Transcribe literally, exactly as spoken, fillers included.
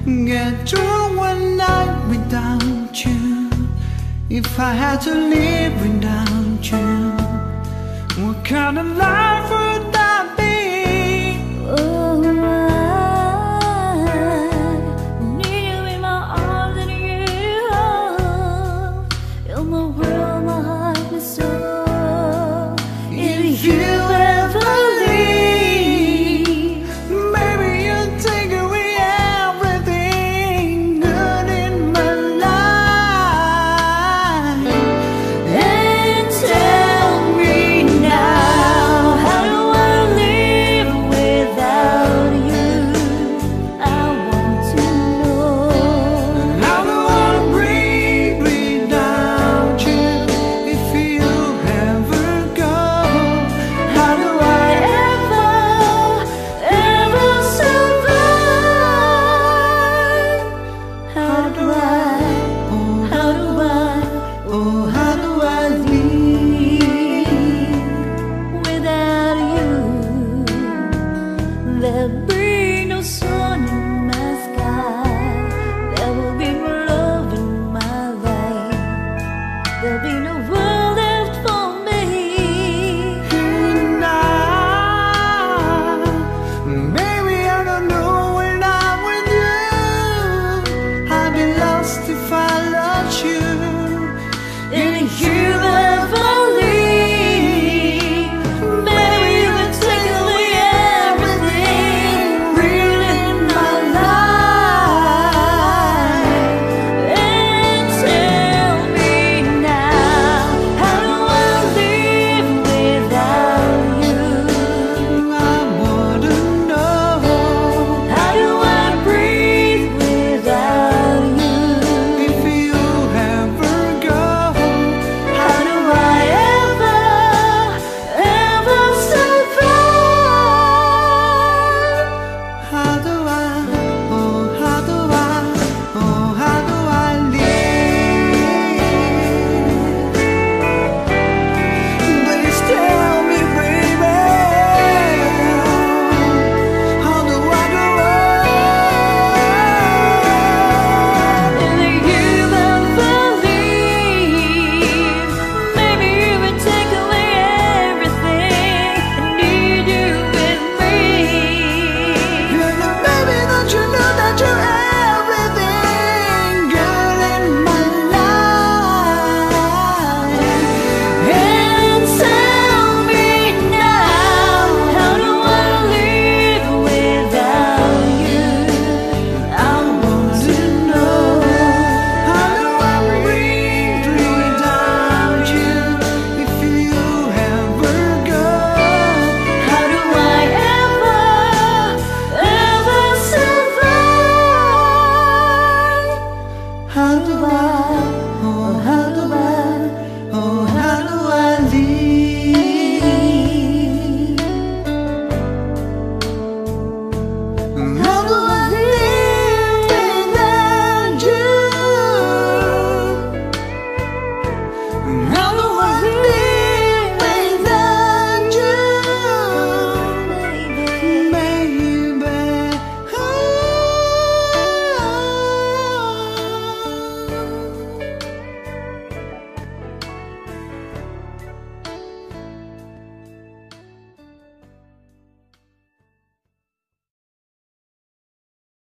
get through one night without you. If I had to live without you, what kind of life would that be? Oh, I need you in my arms and you in my world, my heart and soul. If you ever leave, Baby, you take away everything good in my life. and tell me now, how do I live without you? I want to know. How do I breathe without you? If you ever go, how do I Ever, ever survive? How do I, how do I, oh, how do I live without you? That